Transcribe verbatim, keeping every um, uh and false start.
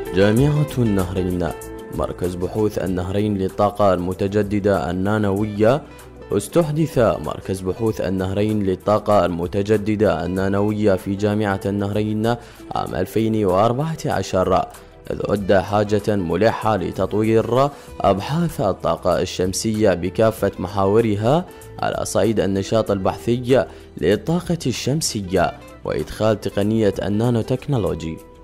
جامعة النهرين مركز بحوث النهرين للطاقة المتجددة النانوية. استحدث مركز بحوث النهرين للطاقة المتجددة النانوية في جامعة النهرين عام ألفين وأربعة عشر، إذ عد حاجة ملحة لتطوير أبحاث الطاقة الشمسية بكافة محاورها على صعيد النشاط البحثي للطاقة الشمسية وإدخال تقنية النانو تكنولوجي.